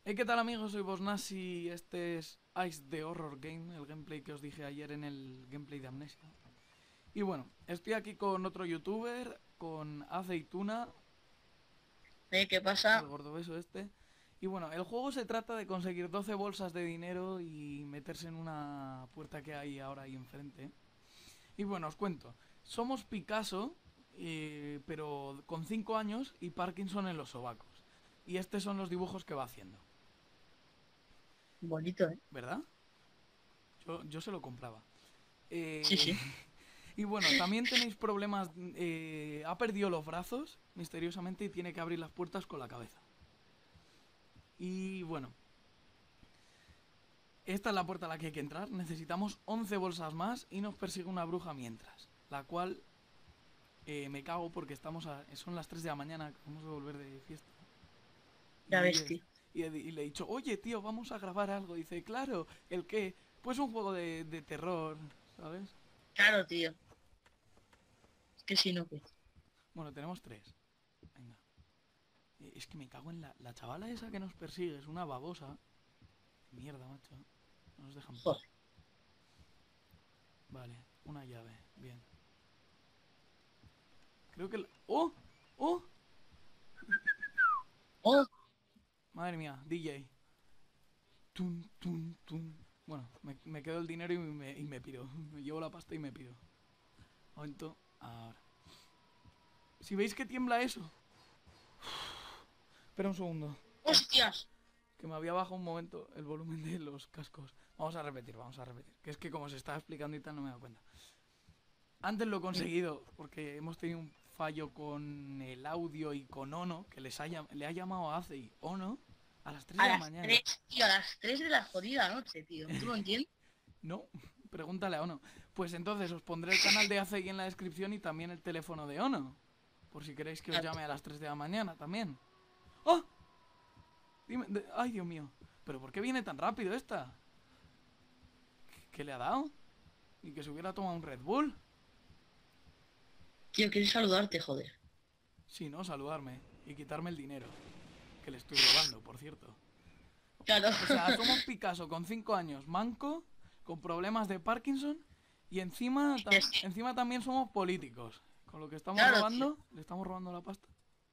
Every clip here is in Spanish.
Hey, ¿qué tal amigos? Soy Bosnasi y este es Ice the Horror Game, el gameplay que os dije ayer en el gameplay de Amnesia. Y bueno, estoy aquí con otro youtuber, con Aceituna, ¿Qué el pasa? gordobeso este. Y bueno, el juego se trata de conseguir 12 bolsas de dinero y meterse en una puerta que hay ahora ahí enfrente. Y bueno, os cuento. Somos Picasso, pero con 5 años y Parkinson en los sobacos. Y estos son los dibujos que va haciendo, Bonito, ¿eh? ¿verdad? Yo se lo compraba. Sí, Eh, sí. y bueno, también tenéis problemas. Ha perdido los brazos misteriosamente y tiene que abrir las puertas con la cabeza. Y bueno, esta es la puerta a la que hay que entrar. Necesitamos 11 bolsas más y nos persigue una bruja mientras. La cual me cago porque son las 3 de la mañana, vamos a volver de fiesta. Ya Y, ves, es, tío. y le he dicho, oye tío, vamos a grabar algo. Dice, claro, ¿el qué? Pues un juego de terror, ¿sabes? Claro, tío. Es que si no, ¿qué? Bueno, tenemos 3. Venga. Es que me cago en la chavala esa que nos persigue, es una babosa. Mierda, macho. No nos dejan paz. Joder. Vale, una llave, bien. Creo que... ¡Oh! ¡Oh! Oh, Madre mía, DJ. Tun, tun, tun. Bueno, me quedo el dinero y me piro. Me llevo la pasta y me piro. Momento, ahora. Si veis que tiembla eso. Espera un segundo. hostias. Que me había bajado un momento el volumen de los cascos. Vamos a repetir, vamos a repetir. Que es que como se estaba explicando y tal no me he dado cuenta. Antes lo he conseguido porque hemos tenido un fallo con el audio y con Ono, que le ha llamado a Ace y Ono a las 3 de A la las mañana. 3, tío, a las 3 de la jodida noche, tío. ¿Tú lo entiendes? No, pregúntale a Ono. Pues entonces os pondré el canal de Ace en la descripción y también el teléfono de Ono. Por si queréis que os Claro. llame a las 3 de la mañana también. ¡Oh! Dime, ¡ay, Dios mío! ¿Pero por qué viene tan rápido esta? ¿Qué le ha dado? ¿Y que se hubiera tomado un Red Bull? Tío, quiero saludarte, joder. Sí, no, saludarme y quitarme el dinero. Que le estoy robando, por cierto. Claro. O sea, somos Picasso con 5 años, manco, con problemas de Parkinson y Es que, encima también somos políticos. Con lo que estamos claro, tío. robando, le estamos robando la pasta.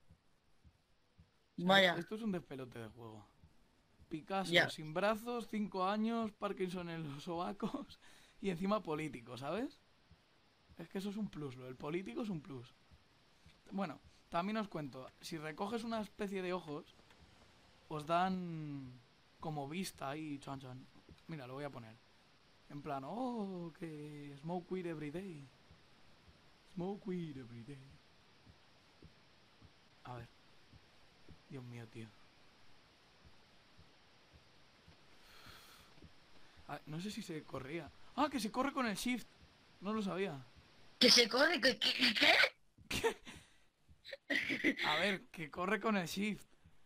O sea, Vaya. esto es un despelote de juego. Picasso Ya. sin brazos, 5 años, Parkinson en los sobacos y encima político, ¿sabes? Es que eso es un plus, lo del político es un plus. Bueno, también os cuento, si recoges una especie de ojos, os dan como vista ahí, chan chan. Mira, lo voy a poner. En plan, oh, que smoke weed every day. Smoke weed every day. A ver, Dios mío, tío. Ah, no sé si se corría. Ah, que se corre con el shift. No lo sabía. Que se corre, ¿qué? A ver, que corre con el shift.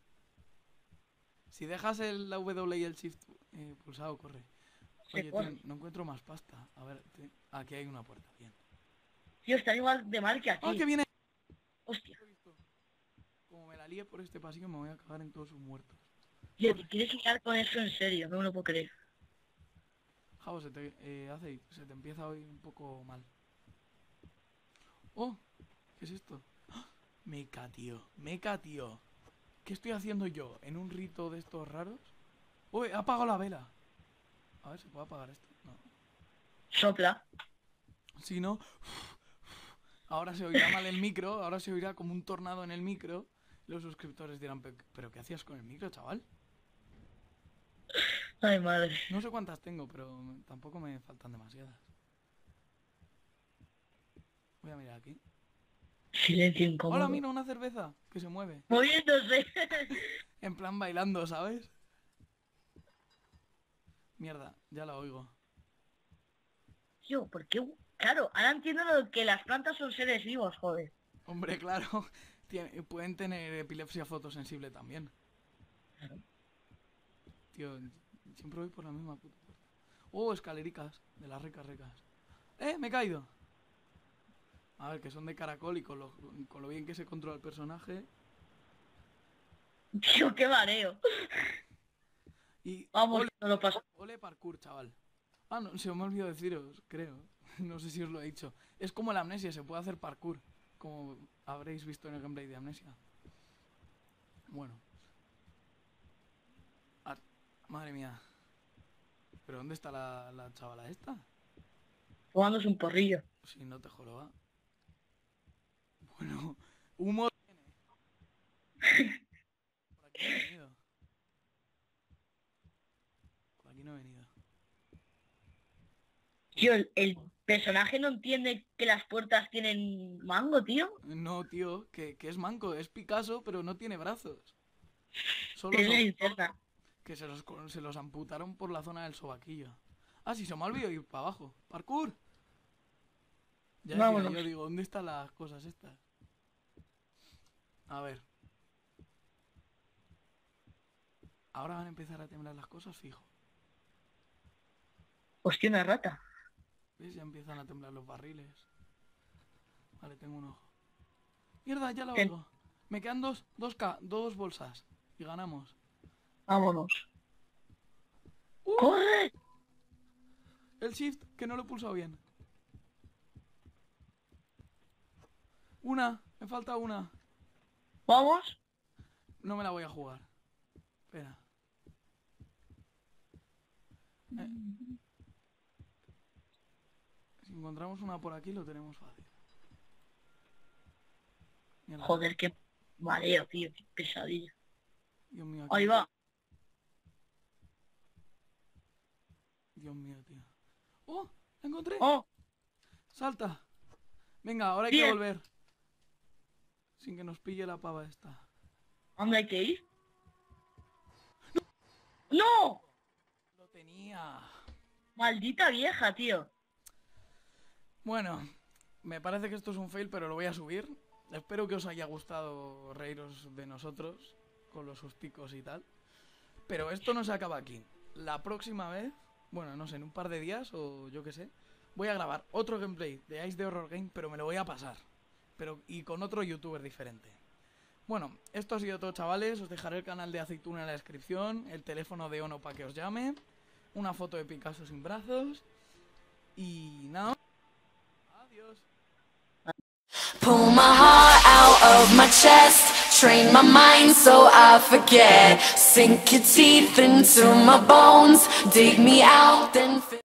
Si dejas la W y el shift pulsado, corre. Se Oye, tío, corre. no encuentro más pasta. A ver, aquí hay una puerta. Bien. Tío, está igual de mal que ¡Ah, que aquí. viene! Hostia. Como me la líe por este pasillo, me voy a cagar en todos sus muertos. Tío, ¿te Corre. quieres liar con eso en serio? No me lo puedo creer. Javo, se te empieza hoy un poco mal. Oh, ¿qué es esto? Meca, tío. Meca, tío. ¿Qué estoy haciendo yo? ¿En un rito de estos raros? ¡Uy! He apagado la vela. A ver, ¿se puede apagar esto? No. Sopla. Si no... Ahora se oirá mal el micro. Ahora se oirá como un tornado en el micro. Los suscriptores dirán, ¿pero qué hacías con el micro, chaval? Ay, madre. No sé cuántas tengo, pero tampoco me faltan demasiadas. Voy a mirar aquí. Silencio ¡Hola, incómodo. mira, una cerveza! Que se mueve. Moviéndose. En plan bailando, ¿sabes? Mierda, ya la oigo. Tío, ¿por qué? Claro, ahora entiendo lo que las plantas son seres vivos, joder. Hombre, claro. Pueden tener epilepsia fotosensible también. Claro. Tío, siempre voy por la misma puta puerta. Oh, escalericas. De las ricas ricas. Me he caído! A ver, que son de caracol y con lo bien que se controla el personaje. Tío, qué mareo. Y Vamos, ole, no lo pasa. ole parkour, chaval. Ah, no, se me ha olvidado deciros, creo. No sé si os lo he dicho. Es como la amnesia, se puede hacer parkour. Como habréis visto en el gameplay de amnesia. Bueno. Ah, madre mía. ¿Pero dónde está la chavala esta? Fumándose un porrillo. Si no te joroba. Bueno, humo tiene. Por aquí no he venido. Por aquí no he venido. Tío, el personaje no entiende que las puertas tienen mango, tío. No, tío, que es manco, es Picasso, pero no tiene brazos. Solo Tiene son linterna. que se los amputaron por la zona del sobaquillo. Ah, sí, se me ha olvidado ir para abajo. ¡Parkour! Ya decía, Vámonos. yo digo, ¿dónde están las cosas estas? A ver. Ahora van a empezar a temblar las cosas, fijo. Hostia, una rata. ¿Ves? Ya empiezan a temblar los barriles. Vale, tengo un ojo. Mierda, ya la Ten- oigo. Me quedan dos bolsas. Y ganamos. Vámonos. ¡Uh! ¡Corre! El shift, que no lo he pulsado bien. Una, me falta una. Vamos. No me la voy a jugar. Espera. Si encontramos una por aquí lo tenemos fácil. Mierda. Joder, qué mareo, tío. Qué pesadilla. Dios mío, Ahí va. Dios mío, tío. ¡Oh! ¡La encontré! Oh, ¡Salta! Venga, ahora hay Bien. que volver. Sin que nos pille la pava esta. ¿dónde hay que ir? ¡No! Lo tenía. Maldita vieja, tío. Bueno, me parece que esto es un fail, pero lo voy a subir. Espero que os haya gustado reíros de nosotros con los susticos y tal. Pero esto no se acaba aquí. La próxima vez, bueno, no sé, en un par de días o yo qué sé, voy a grabar otro gameplay de Ice the Horror Game, pero me lo voy a pasar. Y con otro youtuber diferente. Bueno, esto ha sido todo, chavales. Os dejaré el canal de Aceituna en la descripción, el teléfono de Ono para que os llame, una foto de Picasso sin brazos y nada. Adiós. Pull my heart out of my chest, train my mind so I forget, sink your teeth into my bones, dig me out, then